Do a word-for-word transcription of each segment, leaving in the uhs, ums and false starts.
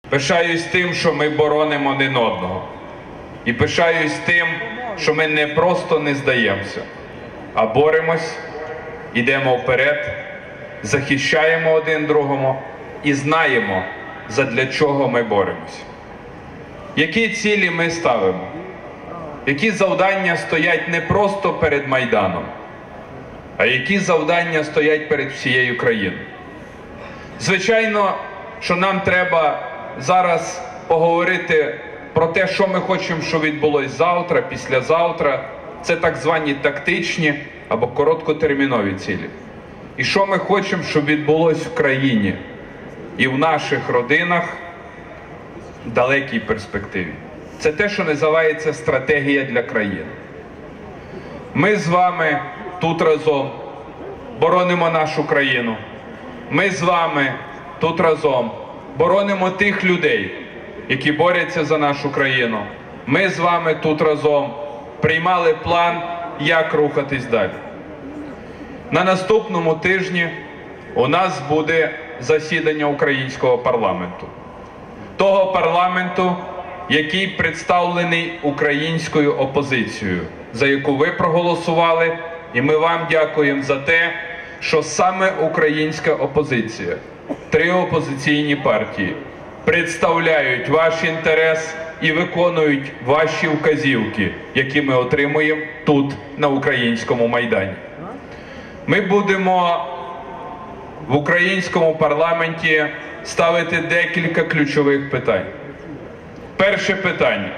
Пишаюсь тим, що ми боронимо один одного. І пишаюсь тим, що ми не просто не здаємося, а боремось, йдемо вперед, захищаємо один другому і знаємо, задля чого ми боремось. Які цілі ми ставимо? Які завдання стоять не просто перед Майданом, а які завдання стоять перед всією країною? Звичайно, що нам треба зараз поговорити про те, що ми хочемо, щоб відбулося завтра, післязавтра. Це так звані тактичні або короткотермінові цілі. І що ми хочемо, щоб відбулося в країні і в наших родинах в далекій перспективі. Це те, що називається стратегія для країни. Ми з вами тут разом боронимо нашу країну. Ми з вами тут разом боронимо тих людей, які борються за нашу країну. Ми з вами тут разом приймали план, як рухатись далі. На наступному тижні у нас буде засідання українського парламенту. Того парламенту, який представлений українською опозицією, за яку ви проголосували, і ми вам дякуємо за те, що саме українська опозиція, три опозиційні партії, представляють ваш інтерес і виконують ваші вказівки, які ми отримуємо тут, на українському Майдані. Ми будемо в українському парламенті ставити декілька ключових питань. Перше питання.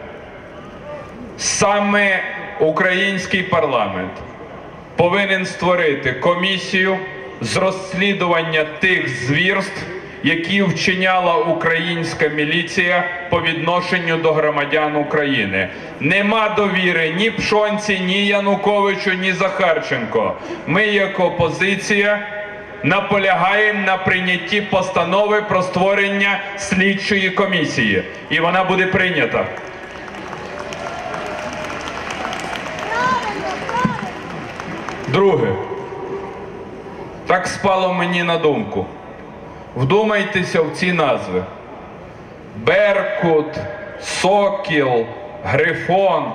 Саме український парламент повинен створити комісію з розслідування тих звірств, які вчиняла українська міліція по відношенню до громадян України. Нема довіри ні Пшонці, ні Януковичу, ні Захарченко. Ми, як опозиція, наполягаємо на прийнятті постанови про створення слідчої комісії. І вона буде прийнята. Друге. Так спало мені на думку. Вдумайтеся в ці назви. Беркут, Сокіл, Грифон.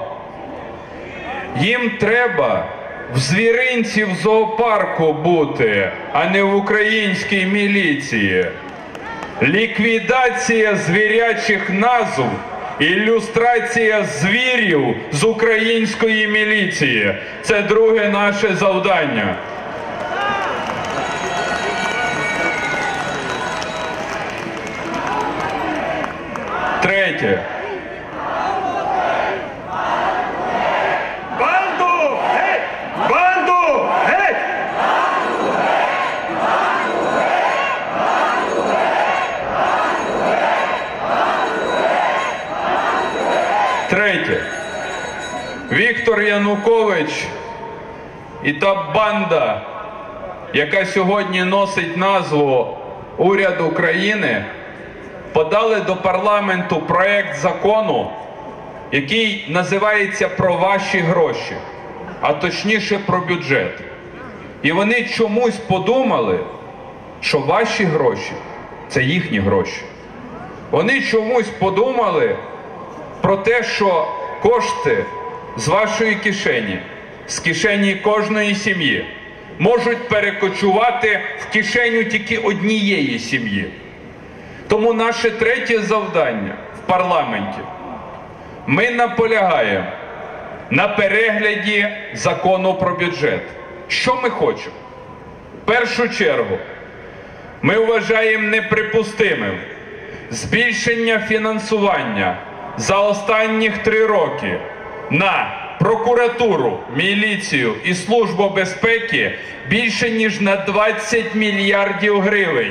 Їм треба в звіринці в зоопарку бути, а не в українській міліції. Ліквідація звірячих назв, ілюстрація звірів з української міліції. Це друге наше завдання. Третє. Банду! Геть! Банду! Геть! Третє. Віктор Янукович і та банда, яка сьогодні носить назву «Уряд України», подали до парламенту проект закону, який називається «Про ваші гроші», а точніше про бюджет. І вони чомусь подумали, що ваші гроші – це їхні гроші. Вони чомусь подумали про те, що кошти з вашої кишені, з кишені кожної сім'ї, можуть перекочувати в кишеню тільки однієї сім'ї. Тому наше третє завдання в парламенті. Ми наполягаємо на перегляді закону про бюджет. Що ми хочемо? В першу чергу, ми вважаємо неприпустимим збільшення фінансування за останніх три роки на прокуратуру, міліцію і Службу безпеки більше ніж на двадцять мільярдів гривень.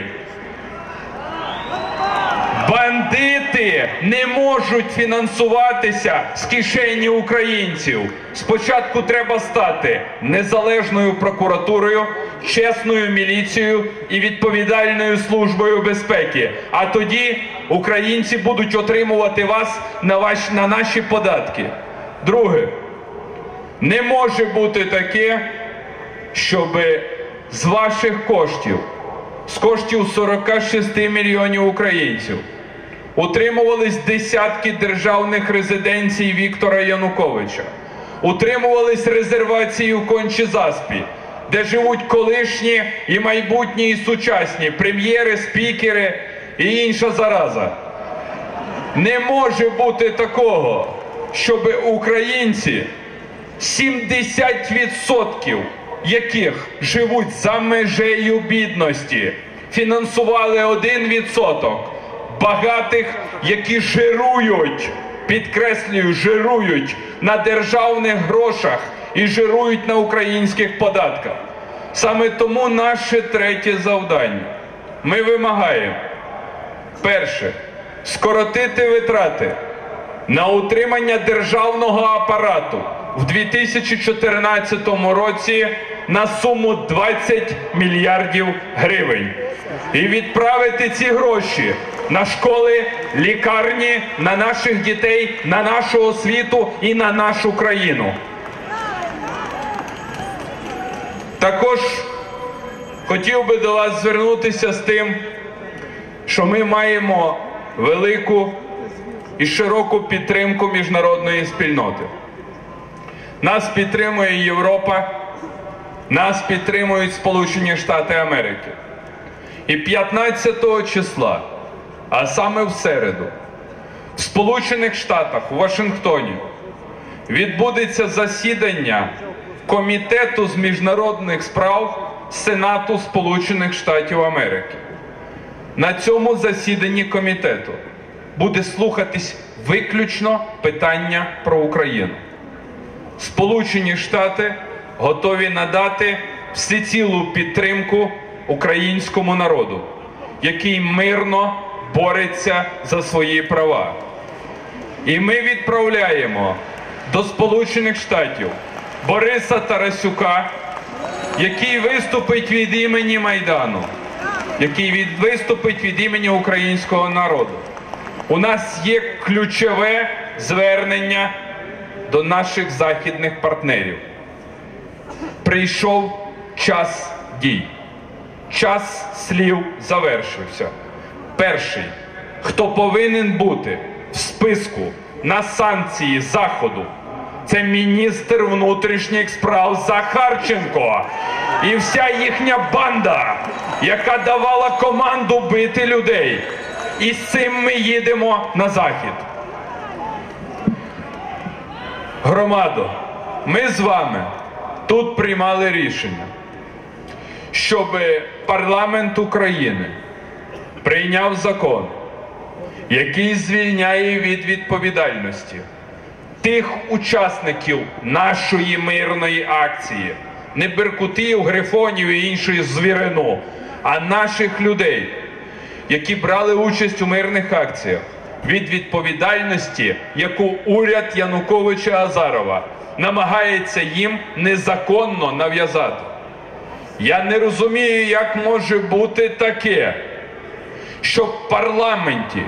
Бандити не можуть фінансуватися з кишені українців. Спочатку треба стати незалежною прокуратурою, чесною міліцією і відповідальною Службою безпеки. А тоді українці будуть отримувати вас на, ваш, на наші податки. Друге. Не може бути таке, щоб з ваших коштів, з коштів сорока шести мільйонів українців, утримувались десятки державних резиденцій Віктора Януковича, утримувались резервації у Кончі-Заспі, де живуть колишні і майбутні і сучасні прем'єри, спікери і інша зараза. Не може бути такого, щоб українці, сімдесят відсотків яких живуть за межею бідності, фінансували один відсоток багатих, які жирують, підкреслюю, жирують на державних грошах і жирують на українських податках. Саме тому наше третє завдання. Ми вимагаємо, перше, скоротити витрати на утримання державного апарату в дві тисячі чотирнадцятому році на суму двадцять мільярдів гривень. І відправити ці гроші на школи, лікарні, на наших дітей, на нашу освіту і на нашу країну. Також хотів би до вас звернутися з тим, що ми маємо велику і широку підтримку міжнародної спільноти. Нас підтримує Європа, нас підтримують Сполучені Штати Америки. І п'ятнадцятого числа, а саме в середу, в Сполучених Штатах, у Вашингтоні, відбудеться засідання Комітету з міжнародних справ Сенату Сполучених Штатів Америки. На цьому засіданні комітету буде слухатись виключно питання про Україну. Сполучені Штати готові надати всецілу підтримку українському народу, який мирно бореться за свої права. І ми відправляємо до Сполучених Штатів Бориса Тарасюка, який виступить від імені Майдану, який від, виступить від імені українського народу. У нас є ключове звернення до наших західних партнерів. Прийшов час дій. Час слів завершився. Перший, хто повинен бути в списку на санкції Заходу, це міністр внутрішніх справ Захарченко і вся їхня банда, яка давала команду бити людей. І з цим ми їдемо на Захід. Громадо, ми з вами тут приймали рішення, щоб парламент України прийняв закон, який звільняє від відповідальності тих учасників нашої мирної акції, не беркутів, грифонів і іншої звірину, а наших людей, які брали участь у мирних акціях, від відповідальності, яку уряд Януковича-Азарова намагається їм незаконно нав'язати. Я не розумію, як може бути таке, що в парламенті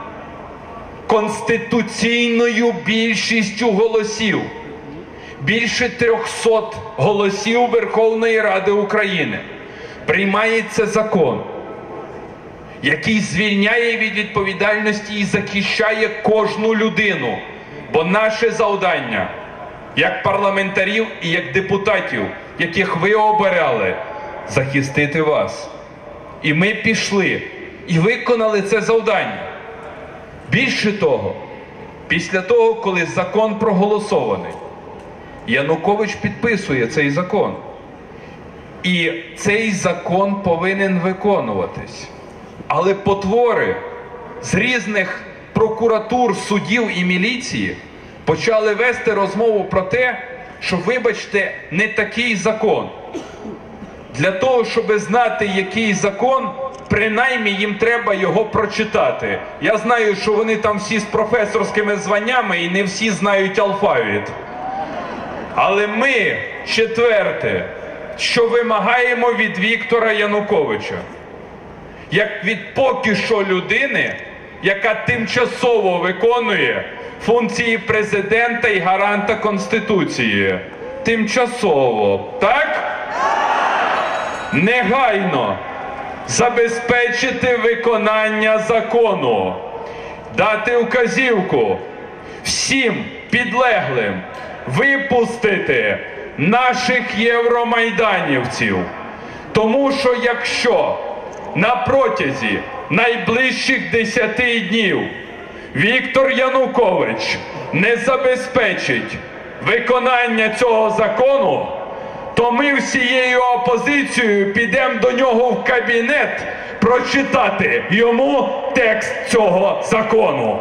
конституційною більшістю голосів, більше трьохсот голосів Верховної Ради України, приймається закон, який звільняє від відповідальності і захищає кожну людину. Бо наше завдання, як парламентарів і як депутатів, яких ви обирали, захистити вас. І ми пішли і виконали це завдання. Більше того, після того, коли закон проголосований, Янукович підписує цей закон. І цей закон повинен виконуватись. Але потвори з різних прокуратур, судів і міліції почали вести розмову про те, що, вибачте, не такий закон. Для того, щоб знати, який закон, принаймні їм треба його прочитати. Я знаю, що вони там всі з професорськими званнями і не всі знають алфавіт. Але ми, четверте, що вимагаємо від Віктора Януковича, як від поки що людини, яка тимчасово виконує функції президента і гаранта Конституції. Тимчасово, так? Негайно забезпечити виконання закону. дати вказівку всім підлеглим випустити наших євромайданівців. Тому що якщо на протязі найближчих десяти днів Віктор Янукович не забезпечить виконання цього закону, то ми всією опозицією підемо до нього в кабінет прочитати йому текст цього закону.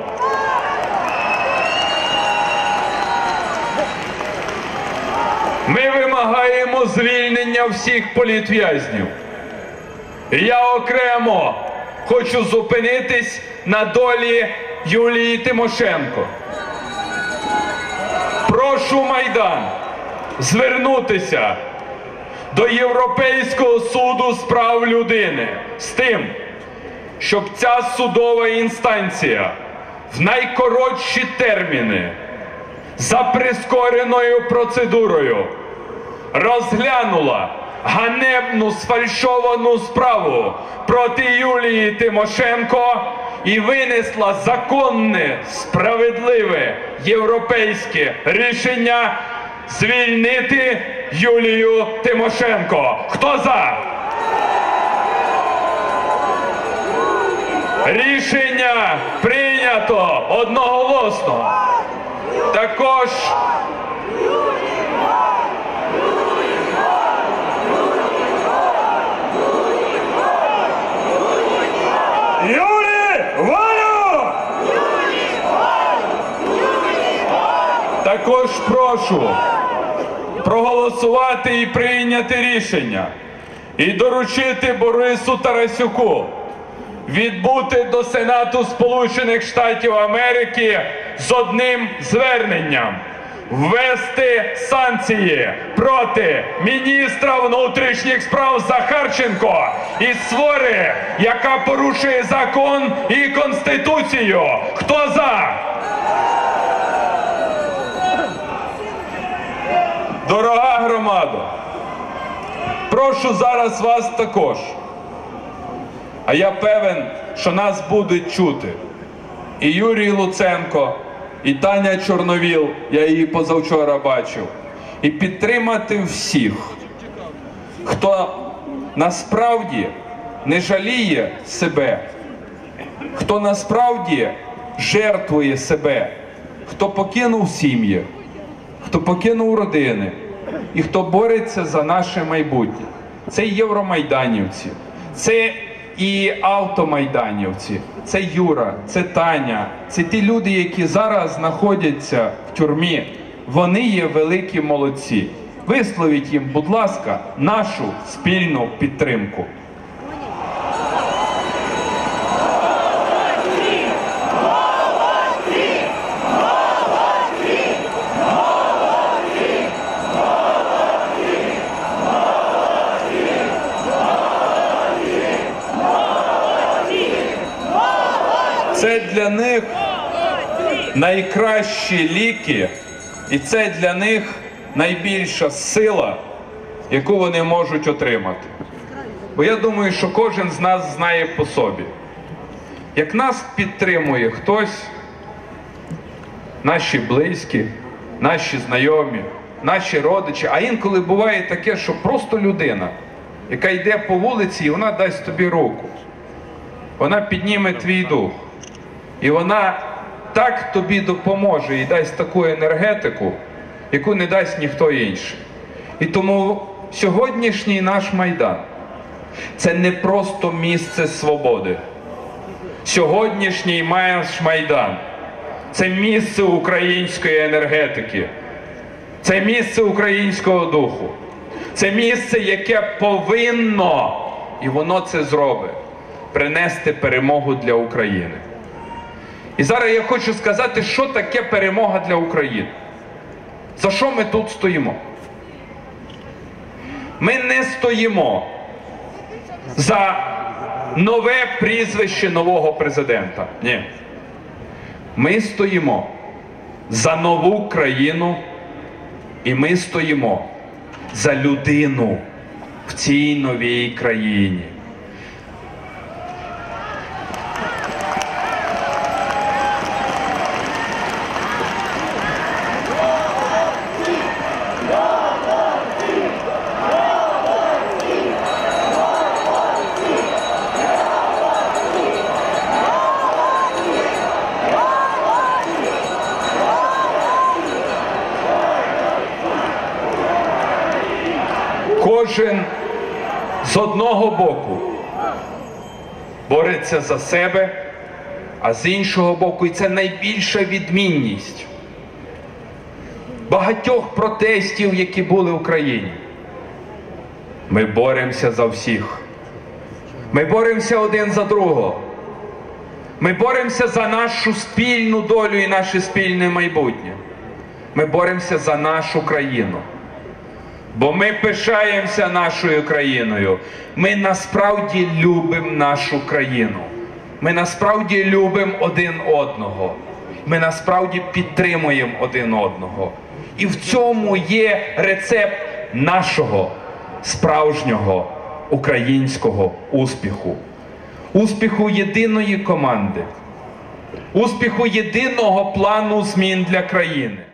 Ми вимагаємо звільнення всіх політв'язнів. І я окремо хочу зупинитись на долі Юлії Тимошенко. Прошу Майдан звернутися до Європейського суду з прав людини з тим, щоб ця судова інстанція в найкоротші терміни за прискореною процедурою розглянула ганебну сфальшовану справу проти Юлії Тимошенко і винесла законне, справедливе європейське рішення звільнити Юлію Тимошенко. Хто за? Рішення прийнято одноголосно. Також Юлі, волю! Також прошу проголосувати і прийняти рішення і доручити Борису Тарасюку відбути до Сенату Сполучених Штатів Америки з одним зверненням: ввести санкції проти міністра внутрішніх справ Захарченко і Свори, яка порушує закон і Конституцію. Хто за? Дорога громадо, прошу зараз вас також, а я певен, що нас будуть чути і Юрій Луценко, і Таня Чорновіл, я її позавчора бачив, і підтримати всіх, хто насправді не жаліє себе, хто насправді жертвує себе, хто покинув сім'ї, хто покинув родини і хто бореться за наше майбутнє. Це євромайданівці, це і автомайданівці, це Юра, це Таня, це ті люди, які зараз знаходяться в тюрмі. Вони є великі молодці. Висловіть їм, будь ласка, нашу спільну підтримку. Це для них найкращі ліки, і це для них найбільша сила, яку вони можуть отримати. Бо я думаю, що кожен з нас знає по собі. Як нас підтримує хтось, наші близькі, наші знайомі, наші родичі, а інколи буває таке, що просто людина, яка йде по вулиці, і вона дасть тобі руку. Вона підніме твій дух. І вона так тобі допоможе і дасть таку енергетику, яку не дасть ніхто інший. І тому сьогоднішній наш Майдан – це не просто місце свободи. Сьогоднішній наш Майдан – це місце української енергетики, це місце українського духу, це місце, яке повинно, і воно це зробить, принести перемогу для України. І зараз я хочу сказати, що таке перемога для України. За що ми тут стоїмо? Ми не стоїмо за нове прізвище нового президента. Ні. Ми стоїмо за нову країну, і ми стоїмо за людину в цій новій країні. Кожен з одного боку бореться за себе, а з іншого боку, і це найбільша відмінність багатьох протестів, які були в Україні. Ми боремося за всіх. Ми боремося один за другого. Ми боремося за нашу спільну долю і наше спільне майбутнє. Ми боремося за нашу країну. Бо ми пишаємося нашою країною. Ми насправді любимо нашу країну. Ми насправді любимо один одного. Ми насправді підтримуємо один одного. І в цьому є рецепт нашого справжнього українського успіху. Успіху єдиної команди. Успіху єдиного плану змін для країни.